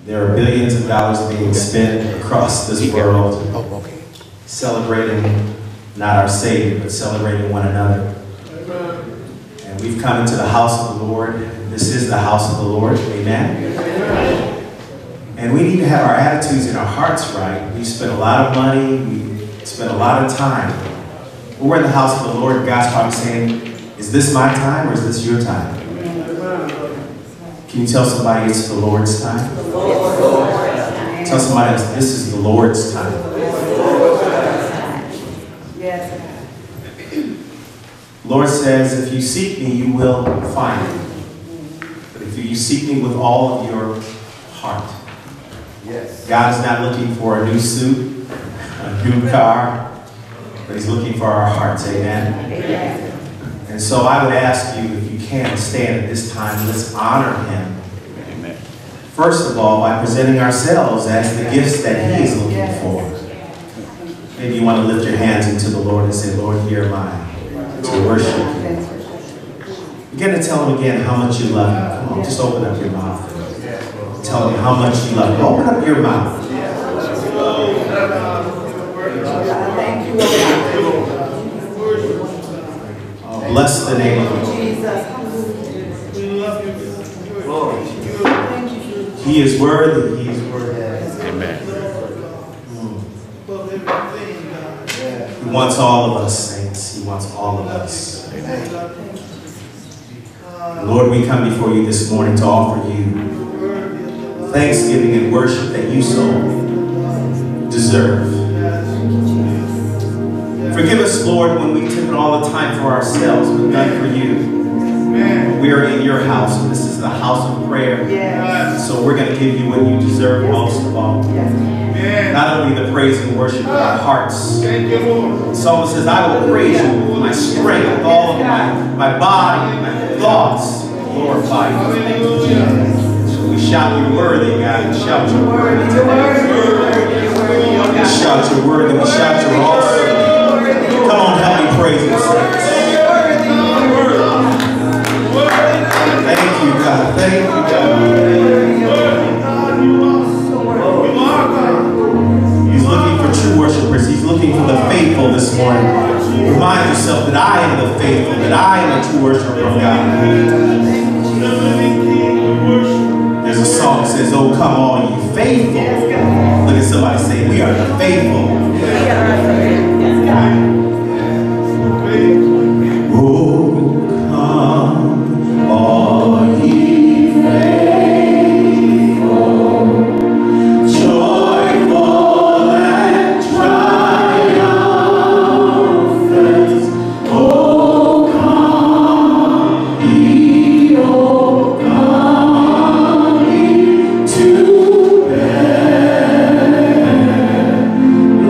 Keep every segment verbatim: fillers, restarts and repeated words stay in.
There are billions of dollars being spent across this world celebrating not our Savior, but celebrating one another. And we've come into the house of the Lord. This is the house of the Lord. Amen. And we need to have our attitudes and our hearts right. We spend a lot of money. We spend a lot of time. We're in the house of the Lord. God's probably saying, is this my time or is this your time? Can you tell somebody it's the Lord's time? Tell somebody else, this is the Lord's time. Lord says, if you seek me, you will find me. But if you seek me with all of your heart. Yes. God is not looking for a new suit, a new car, but he's looking for our hearts. Amen. Amen. And so I would ask you, if you can, stand at this time. Let's honor him. Amen. First of all, by presenting ourselves as the gifts that he is looking for. Maybe you want to lift your hands into the Lord and say, Lord, here am I to worship you. Begin to tell him again how much you love him. Come on, just open up your mouth. Tell him how much you love him. Open up your mouth. Oh, bless the name of the Lord. He is worthy. He is worthy. Amen. Mm. He wants all of us, saints. He wants all of us. Amen. Lord, we come before you this morning to offer you thanksgiving and worship that you so deserve. Forgive us, Lord, when we took all the time for ourselves, but none for you. We are in your house, and this is the house of prayer. Yes. So we're going to give you what you deserve most of all. Yes. Not only the praise and worship, but our hearts. The psalmist says, I will praise you with my strength, with all of my, my body, my thoughts. Glorify you. So we shout you worthy, God. We shout you worthy. We shout you worthy. We shout you awesome. Come on, help me praise the saints. Thank you, God. Thank you, God. He's looking for true worshipers. He's looking for the faithful this morning. Remind yourself that I am the faithful, that I am a true worshiper of God. There's a song that says, oh, come all you faithful. Look at somebody say, we are the faithful. Oh, come all ye faithful, joyful and triumphant. Oh, come ye, oh, come ye to bear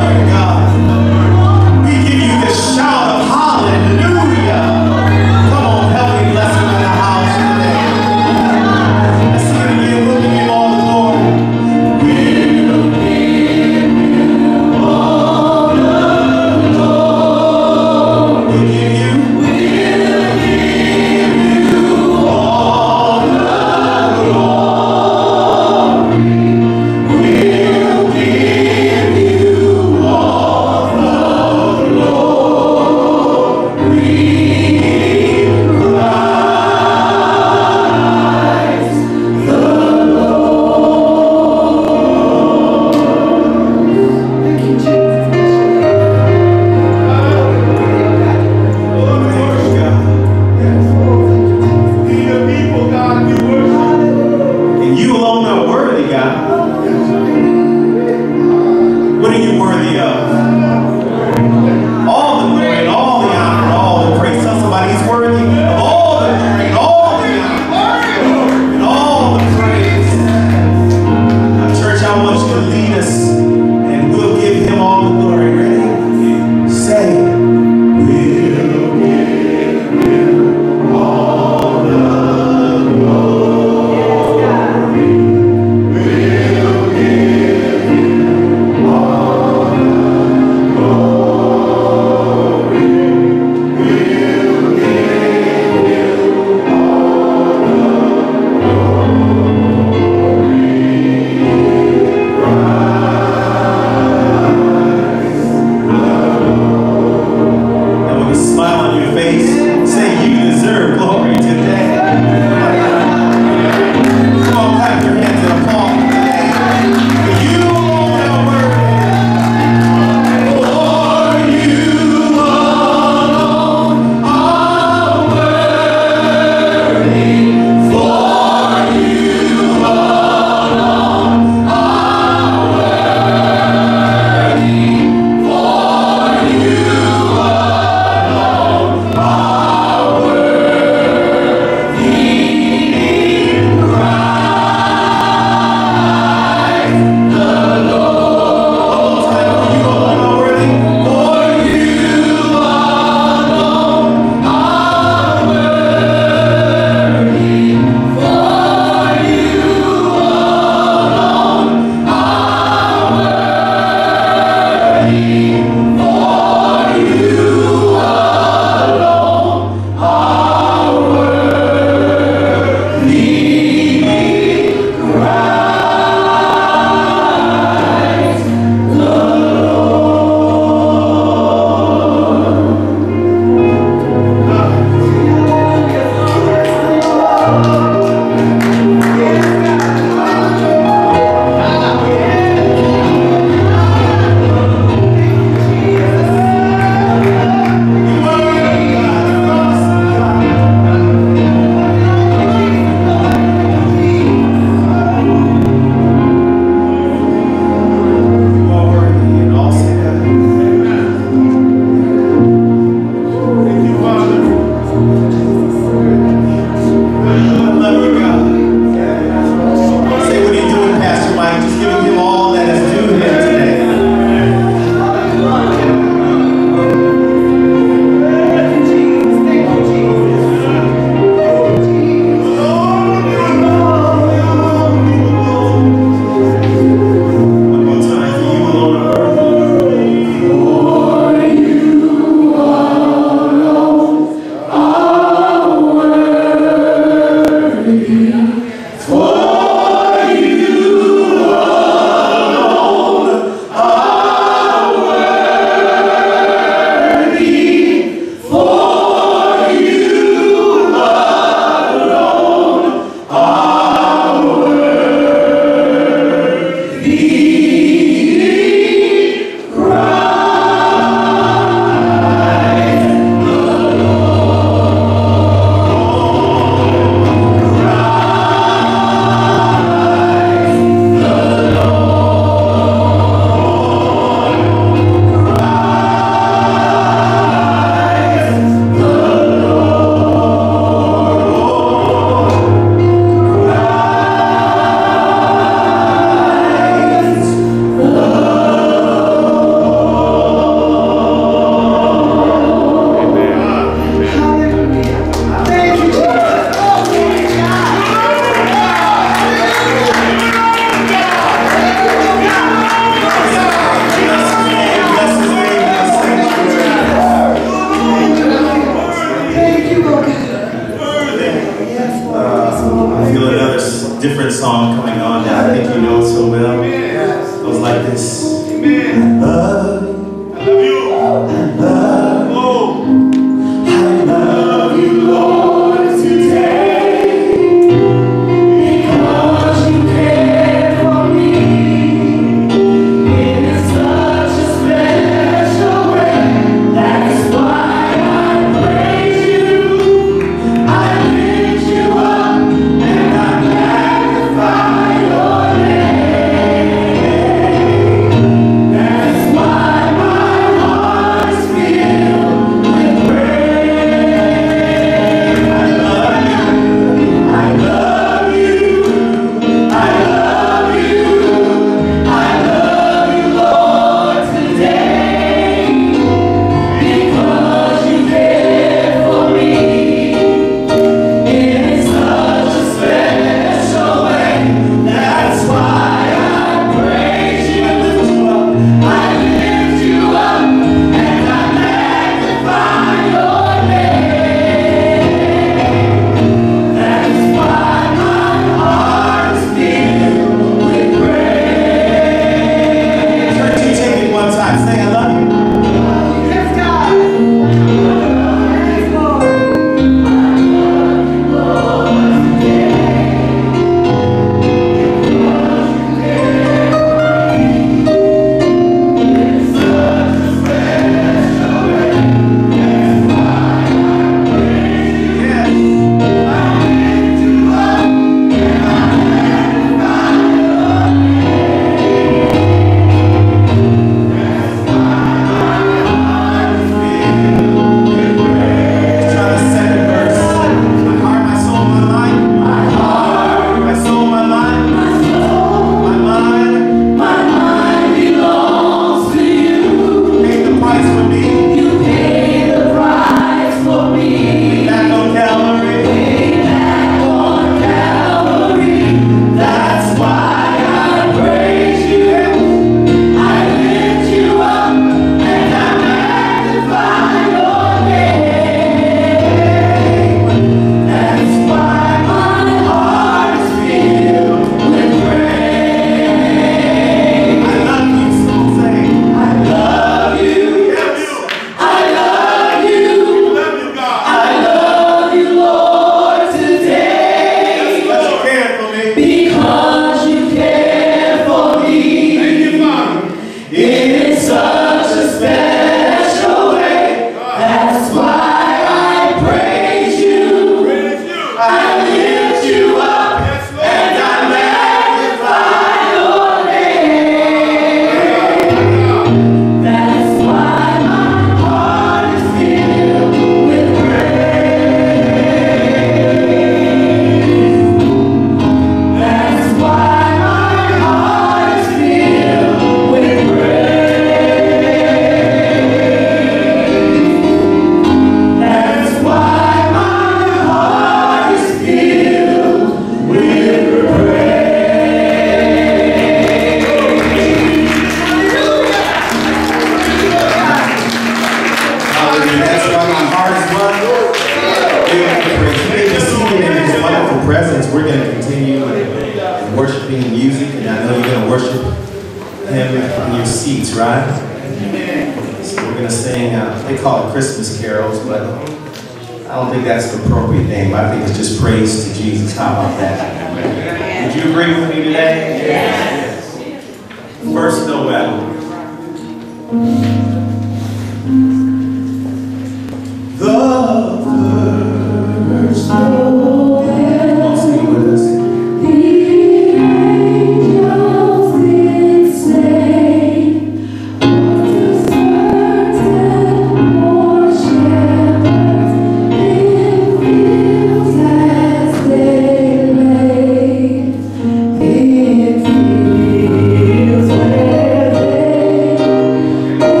It feels where they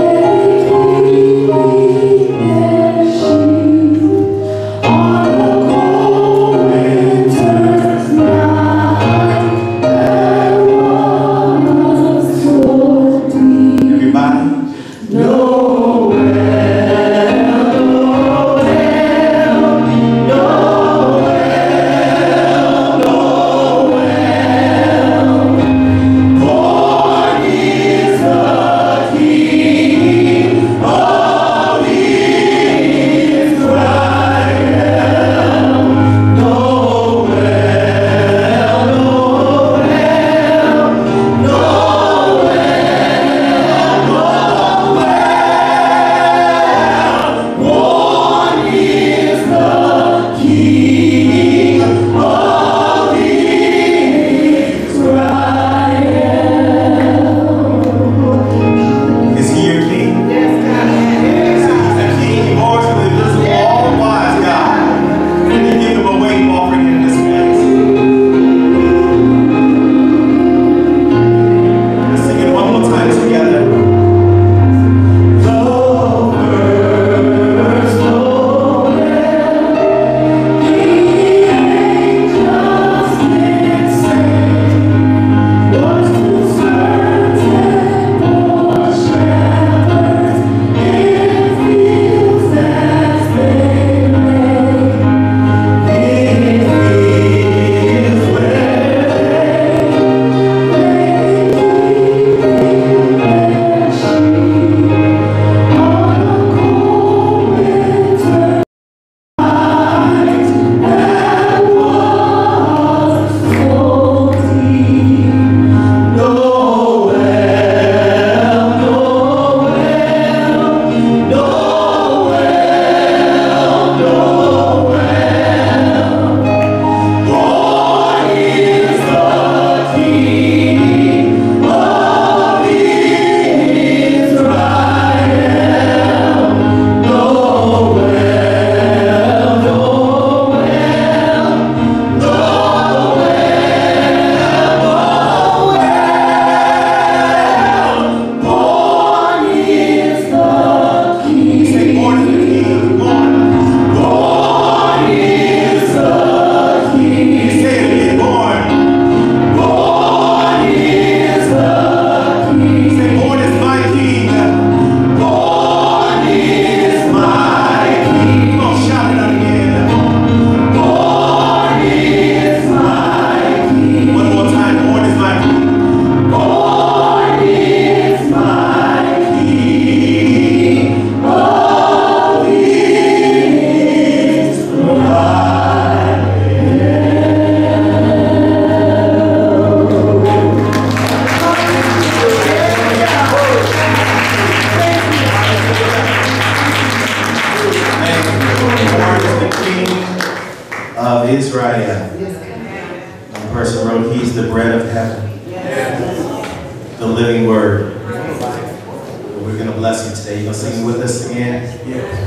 Israel. One person wrote, he's the bread of heaven. The living word. We're going to bless him today. You going to sing with us again? Yes.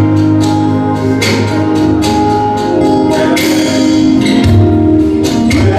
We're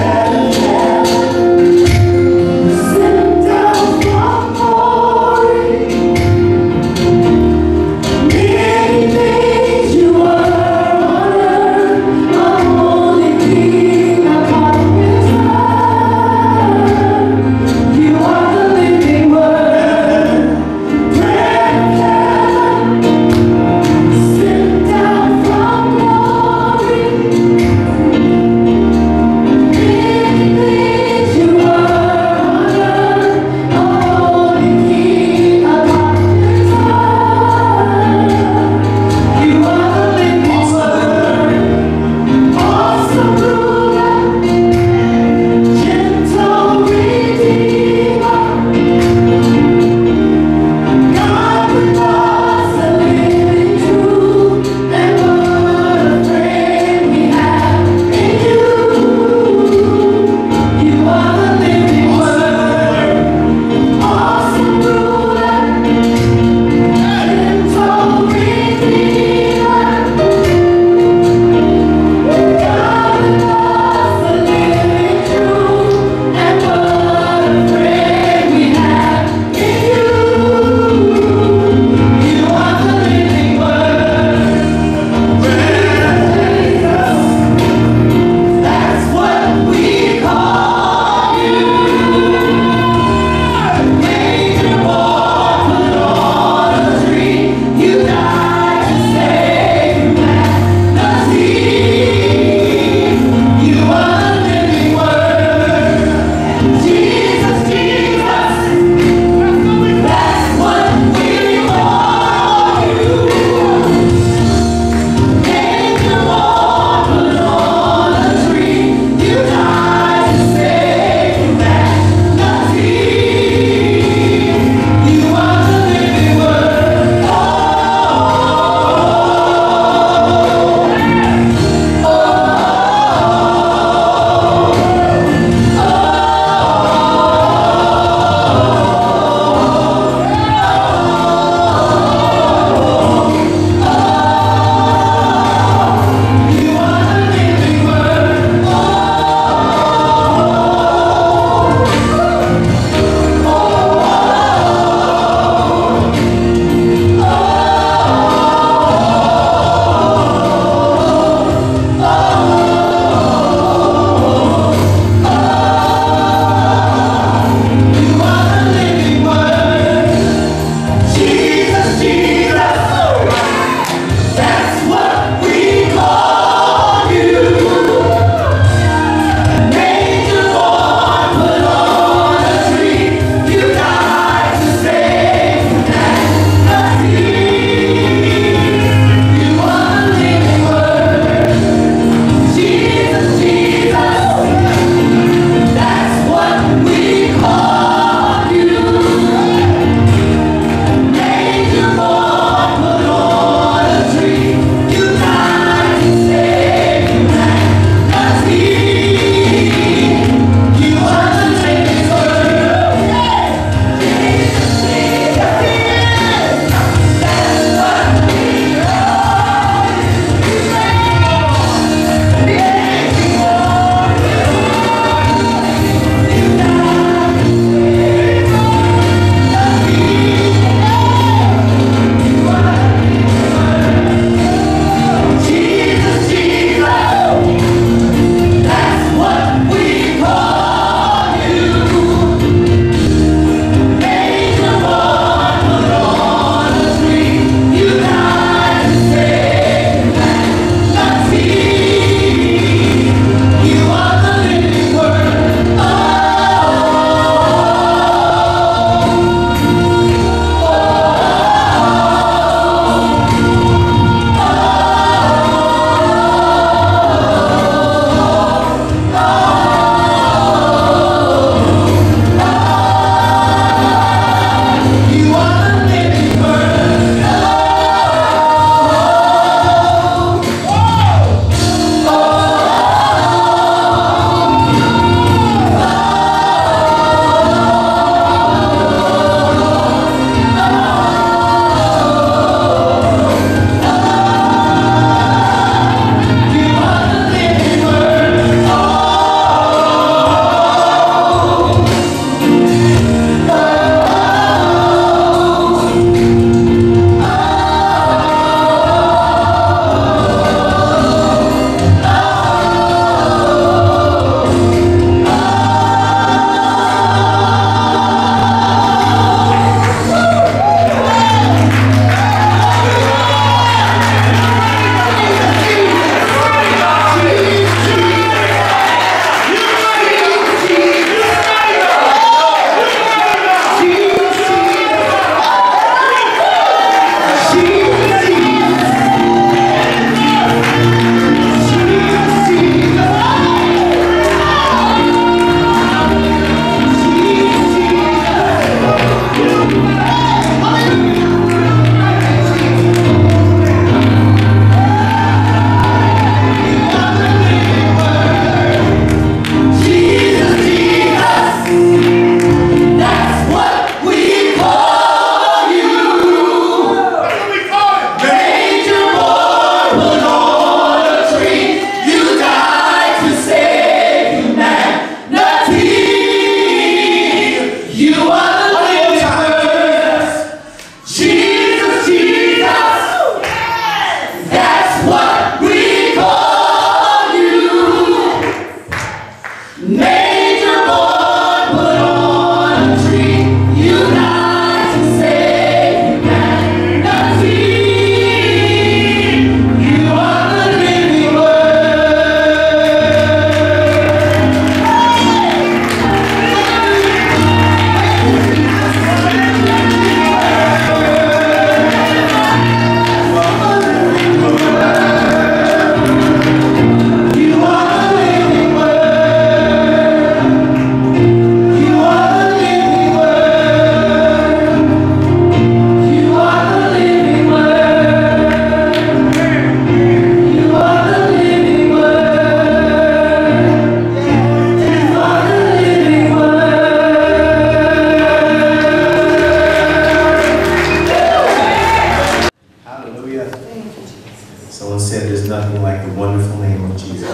said there's nothing like the wonderful name of Jesus.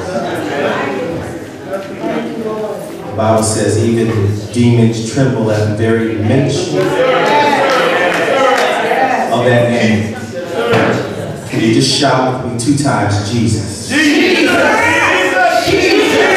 The Bible says even demons tremble at the very mention of that name. Can you just shout with me two times, Jesus? Jesus! Jesus!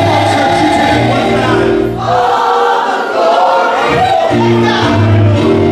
God.